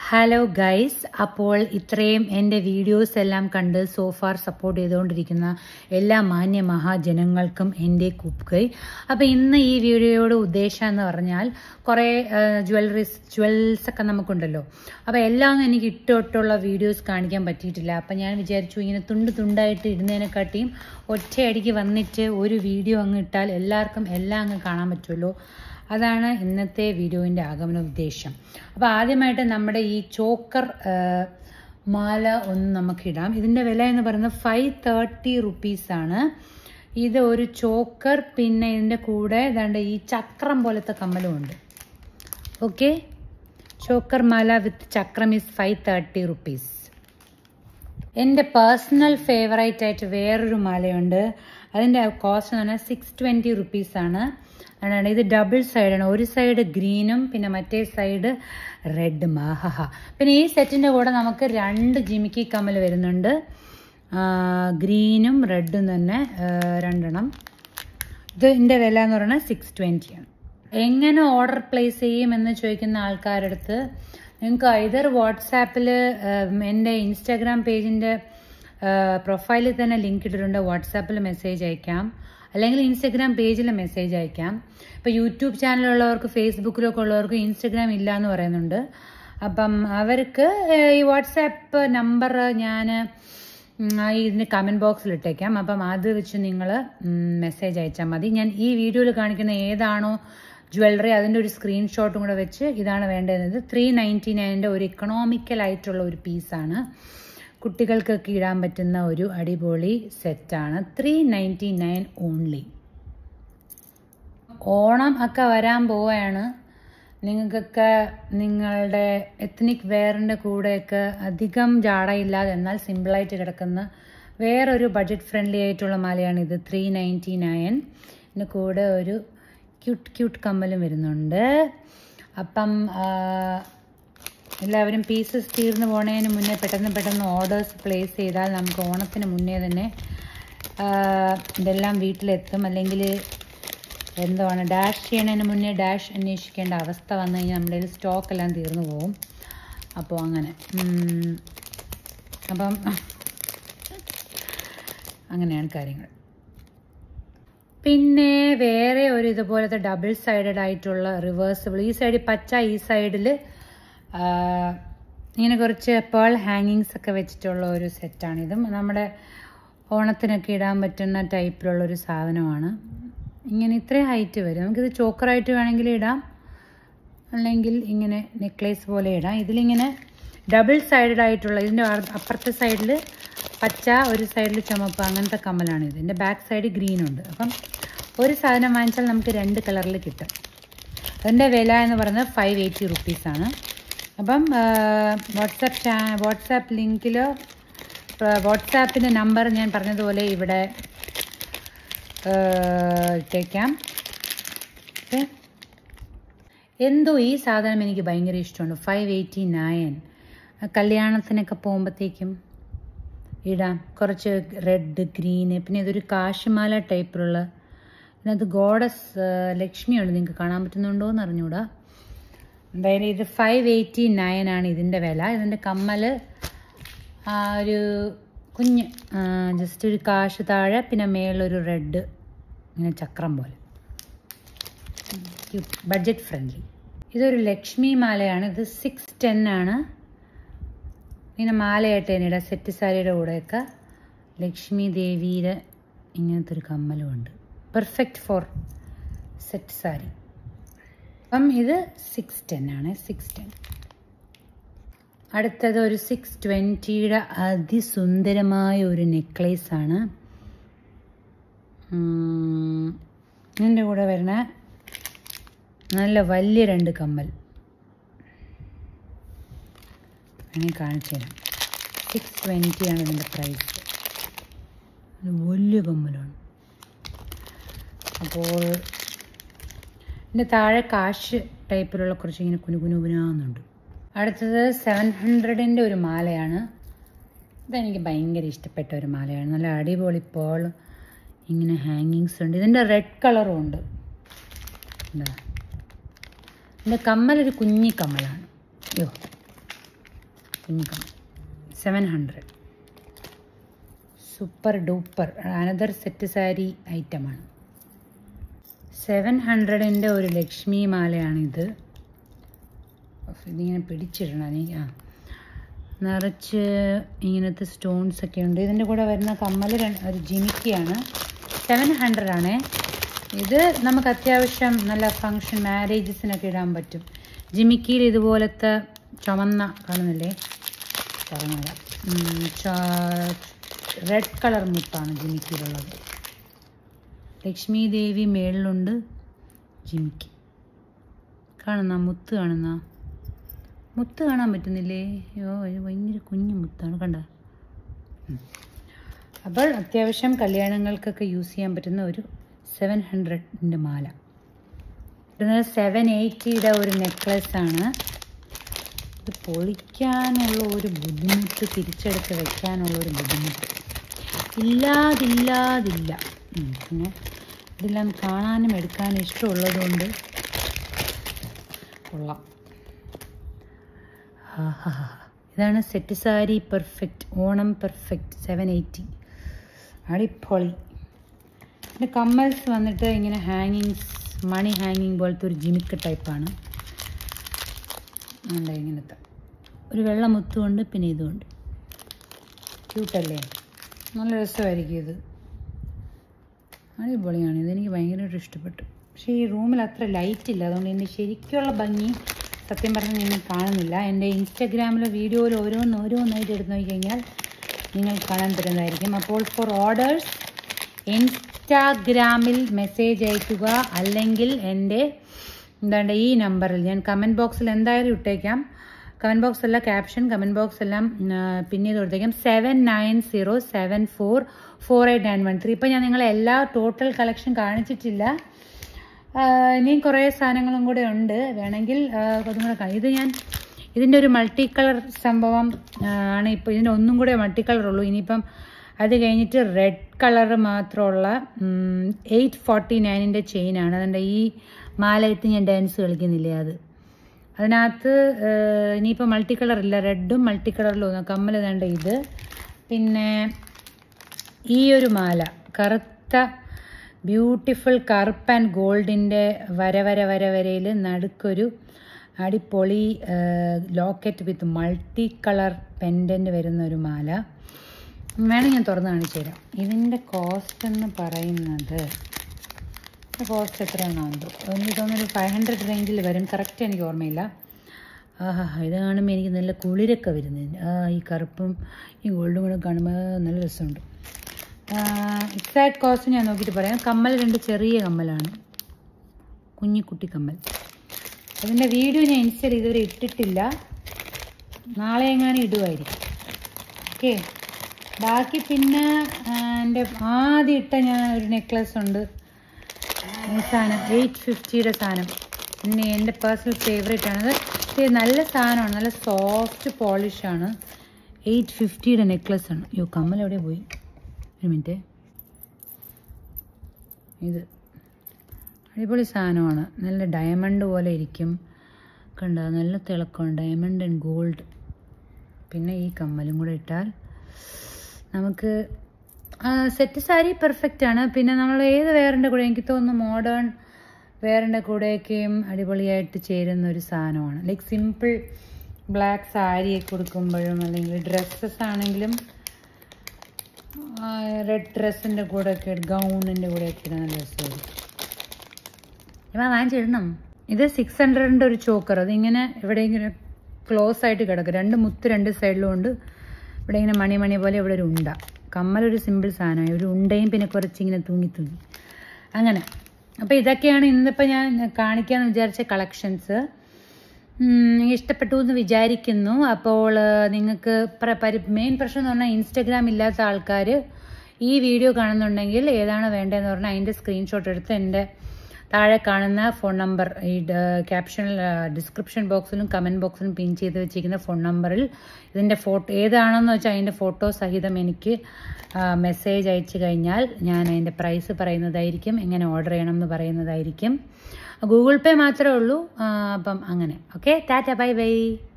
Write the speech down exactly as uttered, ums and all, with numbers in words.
Hello guys, അപ്പോൾ ഇത്രയും എൻ്റെ വീഡിയോസ് എല്ലാം കണ്ട് സോ ഫാർ സപ്പോർട്ട് ചെയ്തുകൊണ്ടിരിക്കുന്ന എല്ലാ മാന്യ മഹാജനങ്ങൾക്കും എൻ്റെ കൂപ്പുകൈ. അപ്പോൾ ഇന്ന് ഈ വീഡിയോയുടെ ഉദ്ദേശം എന്ന് പറഞ്ഞാൽ കുറേ ജ്വല്ലറീസ് ജ്വൽസ് ഒക്കെ നമുക്കുണ്ടല്ലോ. അപ്പോൾ എല്ലാം എനിക്ക് ഇട്ടോട്ടുള്ള വീഡിയോസ് കാണിക്കാൻ പറ്റിയിട്ടില്ല. അപ്പം ഞാൻ വിചാരിച്ചു ഇങ്ങനെ തുണ്ട് തുണ്ടായിട്ട് ഇടുന്നതിനെക്കാട്ടിയും ഒറ്റയടിക്ക് വന്നിട്ട് ഒരു വീഡിയോ അങ്ങ് ഇട്ടാൽ എല്ലാവർക്കും എല്ലാം അങ്ങ് കാണാൻ പറ്റുമല്ലോ. അതാണ് ഇന്നത്തെ വീഡിയോൻ്റെ ആഗമന ഉദ്ദേശം. അപ്പോൾ ആദ്യമായിട്ട് നമ്മുടെ ഈ ചോക്കർ മാല ഒന്ന് നമുക്കിടാം. ഇതിൻ്റെ വില എന്ന് പറയുന്നത് ഫൈവ് തേർട്ടി റുപ്പീസാണ്. ഇത് ഒരു ചോക്കർ, പിന്നെ ഇതിൻ്റെ കൂടെ ഏതാണ്ട് ഈ ചക്രം പോലത്തെ കമ്മലും ഉണ്ട്. ഓക്കെ, ചോക്കർ മാല വിത്ത് ചക്രം ഈസ് ഫൈവ് തേർട്ടി റുപ്പീസ്. എൻ്റെ പേഴ്സണൽ ഫേവറേറ്റ് ആയിട്ട് വേറൊരു മാലയുണ്ട്. അതിൻ്റെ കോസ്റ്റ് എന്ന് പറഞ്ഞാൽ സിക്സ് ട്വൻറ്റി റുപ്പീസാണ്. ആണ് ഇത് ഡബിൾ സൈഡാണ്. ഒരു സൈഡ് ഗ്രീനും പിന്നെ മറ്റേ സൈഡ് റെഡും. ആഹഹ. പിന്നെ ഈ സെറ്റിൻ്റെ കൂടെ നമുക്ക് രണ്ട് ജിമിക്കി കമ്മൽ വരുന്നുണ്ട്, ഗ്രീനും റെഡും തന്നെ രണ്ടെണ്ണം. ഇതിൻ്റെ വില എന്ന് പറയുന്നത് സിക്സ് ട്വൻറ്റിയാണ്. എങ്ങനെ ഓർഡർ പ്ലേസ് ചെയ്യുമെന്ന് ചോദിക്കുന്ന ആൾക്കാരുടെ അടുത്ത് നിങ്ങൾക്ക് ഐദർ വാട്സാപ്പിൽ എൻ്റെ ഇൻസ്റ്റാഗ്രാം പേജിൻ്റെ പ്രൊഫൈലിൽ തന്നെ ലിങ്ക് ഇട്ടിട്ടുണ്ട്, വാട്സാപ്പിൽ മെസ്സേജ് അയക്കാം, അല്ലെങ്കിൽ ഇൻസ്റ്റഗ്രാം പേജിൽ മെസ്സേജ് അയക്കാം. ഇപ്പോൾ യൂട്യൂബ് ചാനലുള്ളവർക്ക് ഫേസ്ബുക്കിലൊക്കെ ഉള്ളവർക്ക് ഇൻസ്റ്റഗ്രാം ഇല്ല എന്ന് പറയുന്നുണ്ട്. അപ്പം അവർക്ക് ഈ വാട്സാപ്പ് നമ്പർ ഞാൻ ഇതിൻ്റെ കമൻറ്റ് ബോക്സിൽ ഇട്ടേക്കാം. അപ്പം അത് വെച്ച് നിങ്ങൾ മെസ്സേജ് അയച്ചാൽ മതി. ഞാൻ ഈ വീഡിയോയിൽ കാണിക്കുന്ന ഏതാണോ ജ്വല്ലറി അതിൻ്റെ ഒരു സ്ക്രീൻഷോട്ടും കൂടെ വെച്ച് ഇതാണ് വേണ്ടത്. ത്രീ നയൻറ്റി നയൻ്റെ ഒരു ഇക്കണോമിക്കലായിട്ടുള്ള ഒരു പീസാണ്. കുട്ടികൾക്കൊക്കെ ഇടാൻ പറ്റുന്ന ഒരു അടിപൊളി സെറ്റാണ്. Three ninety nine only. Onam ഒക്കെ വരാൻ പോവുകയാണ്. നിങ്ങൾക്കൊക്കെ നിങ്ങളുടെ എത്നിക് വെയറിൻ്റെ കൂടെയൊക്കെ അധികം ജാടയില്ലാതെ എന്നാൽ സിമ്പിളായിട്ട് കിടക്കുന്ന വേറൊരു ബഡ്ജറ്റ് ഫ്രണ്ട്ലി ആയിട്ടുള്ള മാലയാണിത്. Three ninety nine. ഇതിൻ്റെ കൂടെ ഒരു ക്യൂട്ട് ക്യൂട്ട് കമ്മലും വരുന്നുണ്ട്. അപ്പം എല്ലാവരും പീസസ് തീർന്നു പോണതിന് മുന്നേ പെട്ടെന്ന് പെട്ടെന്ന് ഓർഡേഴ്സ് പ്ലേസ് ചെയ്താൽ നമുക്ക് ഓണത്തിന് മുന്നേ തന്നെ ഇതെല്ലാം വീട്ടിലെത്തും. അല്ലെങ്കിൽ എന്താണ് ഡാഷ് ചെയ്യണതിന് മുന്നേ ഡാഷ് അന്വേഷിക്കേണ്ട അവസ്ഥ വന്നു കഴിഞ്ഞാൽ നമ്മുടെ കയ്യിൽ സ്റ്റോക്ക് എല്ലാം തീർന്നു പോകും. അപ്പോൾ അങ്ങനെ അപ്പം അങ്ങനെയാണ് കാര്യങ്ങൾ. പിന്നെ വേറെ ഒരു ഇതുപോലത്തെ ഡബിൾ സൈഡഡ് ആയിട്ടുള്ള റിവേഴ്സിബിൾ, ഈ സൈഡിൽ പച്ച, ഈ സൈഡിൽ ഇങ്ങനെ കുറച്ച് പേൾ ഹാങ്ങിങ്സ് ഒക്കെ വെച്ചിട്ടുള്ള ഒരു സെറ്റാണിതും. നമ്മുടെ ഓണത്തിനൊക്കെ ഇടാൻ പറ്റുന്ന ടൈപ്പിലുള്ളൊരു സാധനമാണ്. ഇങ്ങനെ ഇത്രയും ഹൈറ്റ് വരും. നമുക്കിത് ചോക്കറായിട്ട് വേണമെങ്കിൽ ഇടാം, അല്ലെങ്കിൽ ഇങ്ങനെ നെക്ലേസ് പോലെ ഇടാം. ഇതിലിങ്ങനെ ഡബിൾ സൈഡഡ് ആയിട്ടുള്ള, ഇതിൻ്റെ അപ്പുറത്തെ സൈഡിൽ പച്ച, ഒരു സൈഡിൽ ചുമപ്പ്, അങ്ങനത്തെ കമ്മലാണ് ഇത്. ഇതിൻ്റെ ബാക്ക് സൈഡ് ഗ്രീനുണ്ട്. അപ്പം ഒരു സാധനം വാങ്ങിച്ചാൽ നമുക്ക് രണ്ട് കളറിൽ കിട്ടും. അതിൻ്റെ വില എന്ന് പറയുന്നത് ഫൈവ് എയ്റ്റി റുപ്പീസാണ്. അപ്പം വാട്സാപ്പ് ചാ വാട്സാപ്പ് ലിങ്കിൽ വാട്സാപ്പിൻ്റെ നമ്പർ ഞാൻ പറഞ്ഞതുപോലെ ഇവിടെ ഇട്ടേക്കാം. ഓക്കെ, എന്തോ ഈ സാധനം എനിക്ക് ഭയങ്കര ഇഷ്ടമുണ്ട്. Five eighty nine. കല്യാണത്തിനൊക്കെ പോകുമ്പോഴത്തേക്കും ഇടാം. കുറച്ച് റെഡ്, ഗ്രീന്, പിന്നെ ഇതൊരു കാശുമാല ടൈപ്പിലുള്ള, ഇതിനകത്ത് ഗോഡസ് ലക്ഷ്മിയുണ്ട്. നിങ്ങൾക്ക് കാണാൻ പറ്റുന്നുണ്ടോ എന്ന് അറിഞ്ഞൂടാ. എന്തായാലും ഇത് ഫൈവ് എയ്റ്റി നയൻ ആണ് ഇതിൻ്റെ വില. ഇതിൻ്റെ കമ്മൽ ഒരു കുഞ്ഞ് ജസ്റ്റ് ഒരു കാശ് താഴെ, പിന്നെ മേളൊരു റെഡ് ഇങ്ങനെ ചക്രം പോലെ, ബഡ്ജറ്റ് ഫ്രണ്ട്ലി. ഇതൊരു ലക്ഷ്മി മാലയാണ്. ഇത് സിക്സ് ടെൻ ആണ്. ഇങ്ങനെ മാലയായിട്ട് തന്നെ ഇടാം. സെറ്റ് സാരിയുടെ കൂടെയൊക്കെ ലക്ഷ്മി ദേവിയുടെ ഇങ്ങനത്തെ ഒരു കമ്മലും ഉണ്ട്. Perfect for set sari. അപ്പം ഇത് സിക്സ് ടെൻ ആണ്. Six ten. അടുത്തത് ഒരു സിക്സ് ട്വൻറ്റിയുടെ അതിസുന്ദരമായ ഒരു നെക്ലേസ് ആണ്. ഇതിൻ്റെ കൂടെ വരുന്ന നല്ല വലിയ രണ്ട് കമ്മൽ അങ്ങനെ കാണിച്ചു തരാം. സിക്സ് ട്വൻറ്റിയാണ് ഇതിൻ്റെ പ്രൈസ്. വലിയ കമ്മലാണ്. അപ്പോൾ ഇതിൻ്റെ താഴെ കാശ് ടൈപ്പിലുള്ള കുറച്ച് ഇങ്ങനെ കുനുകുനുകുനാന്നുണ്ട്. അടുത്തത് സെവൻ ഹൺഡ്രഡിൻ്റെ ഒരു മാലയാണ്. ഇതെനിക്ക് ഭയങ്കര ഇഷ്ടപ്പെട്ട ഒരു മാലയാണ്. നല്ല അടിപൊളി പേൾ ഇങ്ങനെ ഹാങ്ങിങ്സ് ഉണ്ട്. ഇതിൻ്റെ റെഡ് കളറും ഉണ്ട്. എന്താ ഇതിൻ്റെ കമ്മലൊരു കുഞ്ഞി കമ്മലാണ്. അയ്യോ, കുഞ്ഞിക്കമ്മൽ seven hundred super duper another set sari ഐറ്റമാണ്. സെവൻ ഹൺഡ്രഡിൻ്റെ ഒരു ലക്ഷ്മി മാലയാണിത്. ഇതിങ്ങനെ പിടിച്ചിടണം. എനിക്ക് ആ നിറച്ച് ഇങ്ങനത്തെ സ്റ്റോൺസ് ഒക്കെ ഉണ്ട്. ഇതിൻ്റെ കൂടെ വരുന്ന കമ്മൽ ഒരു ജിമിക്കിയാണ്. സെവൻ ഹൺഡ്രഡ് ആണേ. ഇത് നമുക്ക് അത്യാവശ്യം നല്ല ഫങ്ഷൻ മാരേജസിനൊക്കെ ഇടാൻ പറ്റും. ജിമിക്കിയിൽ ഇതുപോലത്തെ ചുമന്ന കാണുന്നില്ലേ, പറഞ്ഞുതരാം, റെഡ് കളർ മുത്താണ് ജിമിക്കിയിലുള്ളത്. ലക്ഷ്മി ദേവി മേളിലുണ്ട്, ജിമിക്കി കാണുന്ന മുത്ത് കാണുന്ന മുത്ത് കാണാൻ പറ്റുന്നില്ലേ? അയ്യോ ഇത് ഭയങ്കര കുഞ്ഞു മുത്താണ്, കണ്ട. അപ്പോൾ അത്യാവശ്യം കല്യാണങ്ങൾക്കൊക്കെ യൂസ് ചെയ്യാൻ പറ്റുന്ന ഒരു സെവൻ ഹൺഡ്രഡിൻ്റെ മാല. ഇടുന്നത് സെവൻ എയ്റ്റിയുടെ ഒരു നെക്ലസ് ആണ്. ഇത് പൊളിക്കാനുള്ള ഒരു ബുദ്ധിമുട്ട്, തിരിച്ചെടുത്ത് വെക്കാനുള്ള ഒരു ബുദ്ധിമുട്ട് ഇല്ലാതില്ലാതില്ല. പിന്നെ ഇതെല്ലാം കാണാനും എടുക്കാനും ഇഷ്ടമുള്ളതുകൊണ്ട് കൊള്ളാം. ഇതാണ് set sari perfect, Onam perfect seven eighty, അടിപൊളി. പിന്നെ കമ്മൽസ് വന്നിട്ട് ഇങ്ങനെ ഹാങ്ങിങ്സ്, മണി ഹാങ്ങിങ് പോലത്തെ ഒരു ജിമിക്ക് ടൈപ്പാണ്. ഉണ്ട് ഇങ്ങനത്തെ ഒരു വെള്ള മുത്തുകൊണ്ട്, പിന്നെ ഇതുകൊണ്ട്. ക്യൂട്ടല്ലേ, നല്ല രസമായിരിക്കും ഇത്, അടിപൊളിയാണ്. ഇതെനിക്ക് ഭയങ്കരമായിട്ട് ഇഷ്ടപ്പെട്ടു. പക്ഷേ ഈ റൂമിൽ അത്ര ലൈറ്റ് ഇല്ല, അതുകൊണ്ട് എൻ്റെ ശരിക്കുള്ള ഭംഗി സത്യം പറഞ്ഞാൽ നിങ്ങൾ കാണുന്നില്ല. എൻ്റെ ഇൻസ്റ്റാഗ്രാമിലോ വീഡിയോയിലോ ഓരോന്ന് ഓരോന്നായിട്ട് എടുത്ത് നോക്കിക്കഴിഞ്ഞാൽ നിങ്ങൾ കാണാൻ തരുന്നതായിരിക്കും. അപ്പോൾ ഫോർ ഓർഡേഴ്സ് ഇൻസ്റ്റാഗ്രാമിൽ മെസ്സേജ് അയയ്ക്കുക, അല്ലെങ്കിൽ എൻ്റെ എന്താണ്ട് ഈ നമ്പറിൽ ഞാൻ കമൻറ്റ് ബോക്സിൽ എന്തായാലും ഇട്ടേക്കാം. കമൻറ്റ് ബോക്സ് അല്ല, ക്യാപ്ഷൻ കമൻറ്റ് ബോക്സ് എല്ലാം പിന്നീട് കൊടുത്തേക്കാം. Seven nine zero seven four four eight nine one three. ഇപ്പം ഞാൻ നിങ്ങളെ എല്ലാ ടോട്ടൽ കളക്ഷൻ കാണിച്ചിട്ടില്ല, ഇനിയും കുറേ സാധനങ്ങളും കൂടെ ഉണ്ട്, വേണമെങ്കിൽ അതും കൂടെ കാണാം. ഇത് ഞാൻ ഇതിൻ്റെ ഒരു മൾട്ടി കളർ സംഭവം ആണ് ഇപ്പോൾ. ഇതിൻ്റെ ഒന്നും കൂടെ മൾട്ടി കളറുള്ളൂ. ഇനിയിപ്പം അത് കഴിഞ്ഞിട്ട് റെഡ് കളർ മാത്രമുള്ള എയ്റ്റ് ഫോർട്ടി നയനിൻ്റെ ചെയിനാണ്. അതുകൊണ്ട് ഈ മാലയിട്ട് ഞാൻ ഡാൻസ് കളിക്കുന്നില്ലേ, അത് അതിനകത്ത് ഇനിയിപ്പോൾ മൾട്ടി കളറില്ല, റെഡും മൾട്ടി കളറിലും കമ്മൽ വേണ്ട ഇത്. പിന്നെ ഈ ഒരു മാല കറുത്ത ബ്യൂട്ടിഫുൾ കറുപ്പ് ആൻഡ് ഗോൾഡിൻ്റെ വര വര വര വരയിൽ നടുക്കൊരു അടിപൊളി locket with multi colour pendant വരുന്ന ഒരു മാല. വേണമെങ്കിൽ ഞാൻ തുറന്ന് കാണിച്ചു തരാം. ഇതിൻ്റെ കോസ്റ്റ് എന്ന് പറയുന്നത്, കോസ്റ്റ് എത്രയാണോ എന്തോ, എനിക്ക് തോന്നുന്നു ഫൈവ് ഹൺഡ്രഡ് റേഞ്ചിൽ വരും, കറക്റ്റ് എനിക്ക് ഓർമ്മയില്ല. ആഹാ, ഇത് കാണുമ്പോൾ എനിക്ക് നല്ല കുളിരൊക്കെ വരുന്നുണ്ട്. ആ ഈ കറുപ്പും ഈ ഗോൾഡും കൂടെ കാണുമ്പോൾ നല്ല രസമുണ്ട്. എക്സാക്ട് കോസ്റ്റ് ഞാൻ നോക്കിയിട്ട് പറയാം. കമ്മൽ രണ്ട് ചെറിയ കമ്മലാണ്, കുഞ്ഞിക്കുട്ടി കമ്മൽ. അതിൻ്റെ വീഡിയോ ഞാൻ ഇൻസ്റ്റയിൽ ഇതുവരെ ഇട്ടിട്ടില്ല, നാളെ എങ്ങാനും ഇടുമായിരിക്കും. ഓക്കെ, ബാക്കി പിന്നെ എൻ്റെ ആദ്യം ഇട്ട ഞാൻ ഒരു നെക്ലസ് ഉണ്ട്, സാധനം എയ്റ്റ് ഫിഫ്റ്റിയുടെ സാധനം, പിന്നെ എൻ്റെ പേഴ്സണൽ ഫേവറേറ്റ് ആണത്. ഇത് നല്ല സാധനമാണ്, നല്ല സോഫ്റ്റ് പോളിഷാണ്. എയ്റ്റ് ഫിഫ്റ്റിയുടെ നെക്ലസ് ആണ്. അയ്യോ കമ്മൽ എവിടെ പോയി, ഒരു മിനിറ്റ്. ഇത് അടിപൊളി സാധനമാണ്, നല്ല ഡയമണ്ട് പോലെ ഇരിക്കും, കണ്ട നല്ല തിളക്കമാണ്, ഡയമണ്ട് ആൻഡ് ഗോൾഡ്. പിന്നെ ഈ കമ്മലും കൂടെ ഇട്ടാൽ നമുക്ക് സെറ്റ് സാരി പെർഫെക്റ്റ് ആണ്. പിന്നെ നമ്മൾ ഏത് വെയറിൻ്റെ കൂടെ, എനിക്ക് തോന്നുന്നു മോഡേൺ വെയറിൻ്റെ കൂടെയൊക്കെയും അടിപൊളിയായിട്ട് ചേരുന്ന ഒരു സാധനമാണ്. ലൈക്ക് സിമ്പിൾ ബ്ലാക്ക് സാരിയൊക്കെ കൊടുക്കുമ്പോഴും, അല്ലെങ്കിൽ ഡ്രസ്സസ് ആണെങ്കിലും റെഡ് ഡ്രസ്സിൻ്റെ കൂടെയൊക്കെ, ഗൗണിൻ്റെ കൂടെയൊക്കെ ഇടാൻ നല്ല രസമായിരിക്കും. ഇവ വാങ്ങിച്ചിടണം. ഇത് സിക്സ് ഹൺഡ്രഡിൻ്റെ ഒരു ചോക്കർ, അതിങ്ങനെ ഇവിടെ ഇങ്ങനെ ക്ലോസ് ആയിട്ട് കിടക്കും, രണ്ട് മുത്ത് രണ്ട് സൈഡിലും ഉണ്ട്. ഇവിടെ ഇങ്ങനെ മണി മണി പോലെ ഇവിടെ ഒരു ഉണ്ട. കമ്മലൊരു സിമ്പിൾ സാധനമാണ്, ഒരു ഉണ്ടയും പിന്നെ കുറച്ചിങ്ങനെ തൂങ്ങി തൂങ്ങി അങ്ങനെ. അപ്പോൾ ഇതൊക്കെയാണ് ഇന്നിപ്പോൾ ഞാൻ കാണിക്കാമെന്ന് വിചാരിച്ച കളക്ഷൻസ്. ഇഷ്ടപ്പെട്ടു എന്ന് വിചാരിക്കുന്നു. അപ്പോൾ നിങ്ങൾക്ക് മെയിൻ പ്രശ്നം എന്ന് പറഞ്ഞാൽ ഇൻസ്റ്റഗ്രാം ഇല്ലാത്ത ആൾക്കാർ ഈ വീഡിയോ കാണുന്നുണ്ടെങ്കിൽ ഏതാണ് വേണ്ടതെന്ന് പറഞ്ഞാൽ അതിൻ്റെ സ്ക്രീൻഷോട്ട് എടുത്ത് എൻ്റെ താഴെ കാണുന്ന ഫോൺ നമ്പർ, ഈ ക്യാപ്ഷനിൽ ഡിസ്ക്രിപ്ഷൻ ബോക്സിലും കമൻറ്റ് ബോക്സിലും പിൻ ചെയ്ത് വെച്ചിരിക്കുന്ന ഫോൺ നമ്പറിൽ ഇതിൻ്റെ ഫോട്ടോ ഏതാണെന്ന് വെച്ചാൽ അതിൻ്റെ ഫോട്ടോ സഹിതം എനിക്ക് മെസ്സേജ് അയച്ചു കഴിഞ്ഞാൽ ഞാൻ അതിൻ്റെ പ്രൈസ് പറയുന്നതായിരിക്കും, എങ്ങനെ ഓർഡർ ചെയ്യണം എന്ന് പറയുന്നതായിരിക്കും. ഗൂഗിൾ പേ മാത്രമേ ഉള്ളൂ. അപ്പം അങ്ങനെ. Okay, tata, bye by.